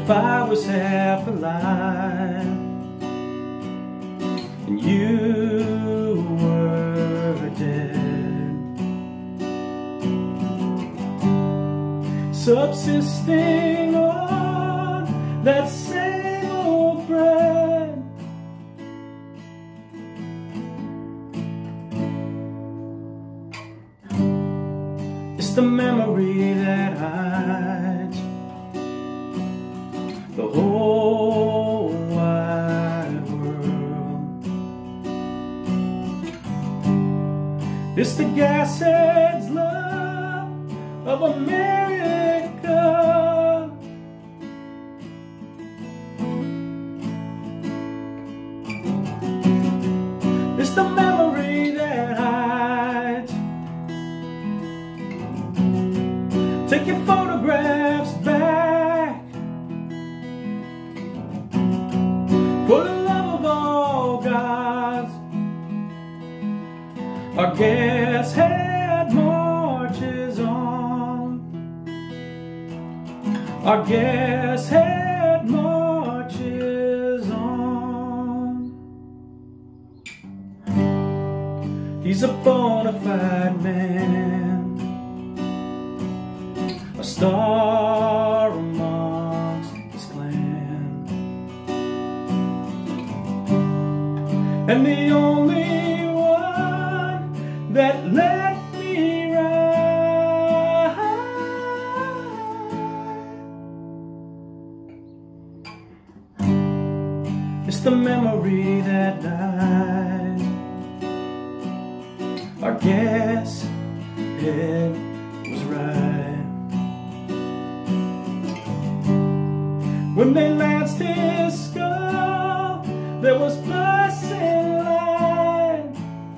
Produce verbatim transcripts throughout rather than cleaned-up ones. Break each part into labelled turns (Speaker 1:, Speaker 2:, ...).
Speaker 1: if I was half alive and you were dead, subsisting on that same old bread. It's the memory that hides the whole wide world. It's the gas head's love of America. It's the memory that hides. Take your photographs back for the love of all gods. Our gas head marches on. Our gas head marches on. He's a bona fide man, a star amongst his clan, and the only one that let me ride. It's the memory that died. Our gas head was right when they lanced his skull. There was blessing line.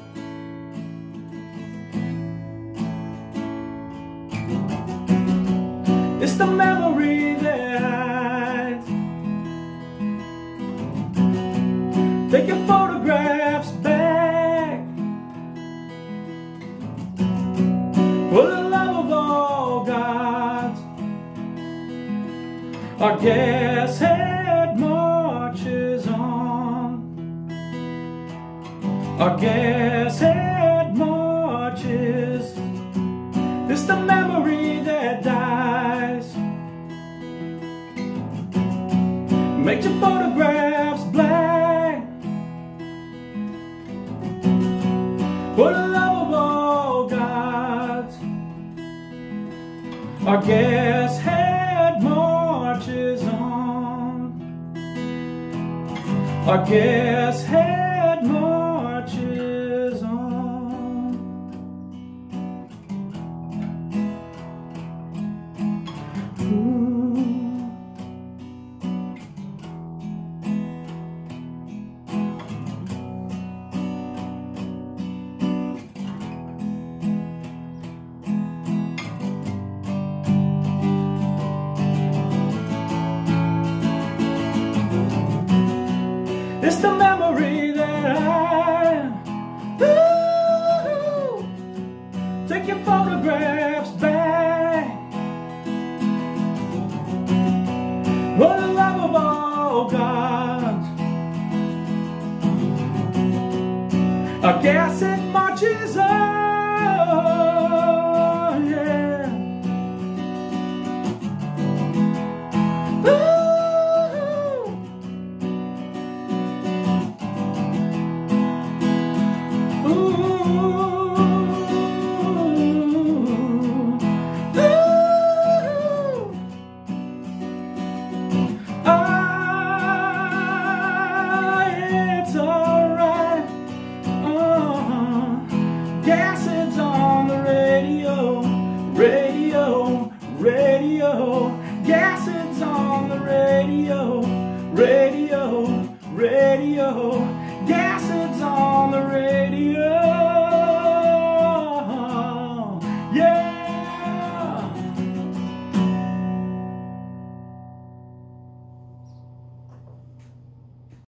Speaker 1: It's the memory that hides. Take your photographs back for the love of all gods. Our gas head marches on. Our gas head marches. It's the memory that dies. Make your photographs black for the love of all gods. Our gas head marches on. Our gas head marches on. Ooh. It's the memory that I, ooh, take your photographs back for the love of all gods. Our gas it marches on, yeah. Ooh. Radio, radio, gas is on the radio, radio, radio.